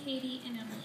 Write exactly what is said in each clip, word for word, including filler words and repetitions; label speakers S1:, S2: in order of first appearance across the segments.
S1: Katie, and Emily.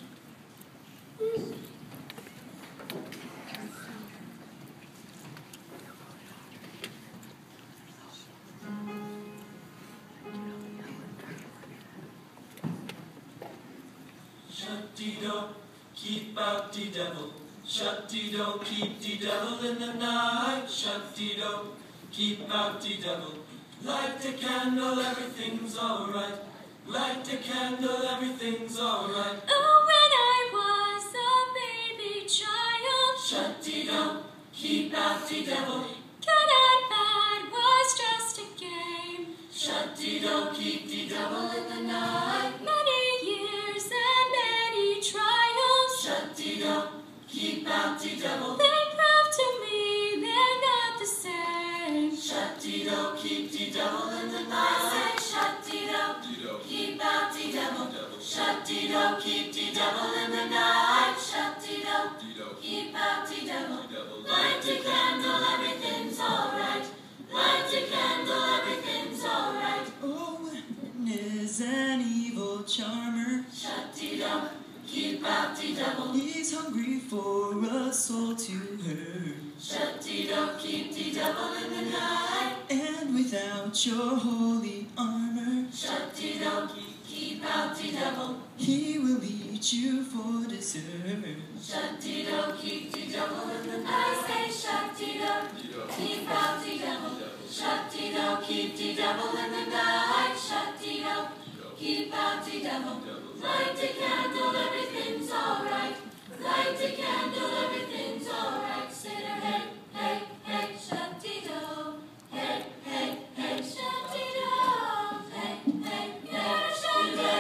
S2: Shut-dee-do, keep out the devil. Shut-dee-do, keep the devil in the night. Shut-dee-do, keep out the devil. Light a candle, everything's alright. Light a candle, everything's alright.
S3: Oh, when I was a baby child.
S2: Shut-dee-do, keep out the devil.
S3: Good and bad was just a game.
S2: Shut-dee-do, keep the devil in the night.
S3: Many years and many trials.
S2: Shut-dee-do, keep out the devil.
S3: They proved to me they're not the same.
S2: Shut-dee-do, keep the devil in the
S3: I
S2: night.
S3: said shut-dee-do, keep out the devil.
S2: Shut-dee-do, keep the devil in the night.
S3: Shut-dee-do, keep out the devil. Light a candle, everything's alright. Light a candle, everything's alright.
S4: Oh, when is an evil charmer?
S2: Shut-dee-do, keep out the devil.
S4: He's hungry for a soul to hurt.
S2: Shut-dee-do, keep the devil in the night.
S4: And without your holy armor,
S2: Shut-dee-do, keep out the devil.
S4: he will eat you for dessert.
S2: Shut-dee-do, keep the devil in the
S3: I
S2: night.
S3: say shut-dee-do, keep out the devil.
S2: Shut-dee-do, keep the devil in the night.
S3: Shut-dee-do, keep out the devil. Light a candle, everything's alright. Light a candle, everything's alright. Say to hey, hey, hey, shut-dee-do. Hey, hey, hey, shut-dee-do. Hey, hey, hey, shut-dee-do.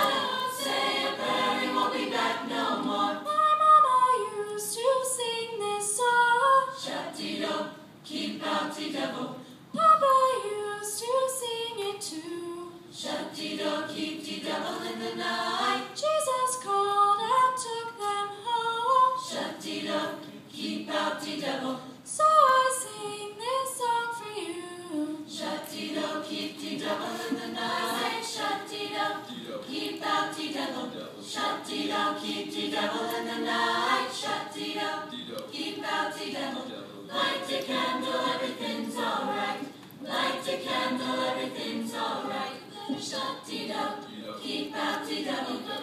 S2: Say a prayer, he won't be back no more.
S3: My mama used to sing this song.
S2: Shut-dee-do, keep out the devil.
S3: Papa used to sing it too.
S2: Shut-dee-do, keep the devil in the night.
S3: Jesus called and took them home.
S2: Shut-dee-do, keep out the devil.
S3: So I sing this song for you.
S2: Shut-dee-do, keep the devil in the night.
S3: Say shut-dee-do,
S2: Keep out the devil. Shut-dee-do, keep the devil in the night.
S3: shut-dee-do,
S2: Keep out the devil.
S3: light a candle, everything's alright. Light a candle, everything's alright. Shut-dee-do,
S2: Keep out the devil.